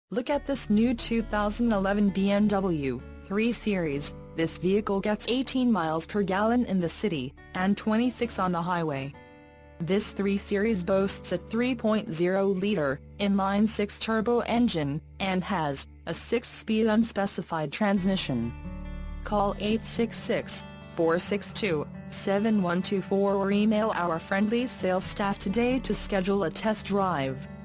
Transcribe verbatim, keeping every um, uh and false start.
Look at this new two thousand eleven B M W three Series. This vehicle gets eighteen miles per gallon in the city, and twenty-six on the highway. This three Series boasts a three point oh liter, inline-six turbo engine, and has a six-speed unspecified transmission. Call eight six six, four six two, seven one two four or email our friendly sales staff today to schedule a test drive.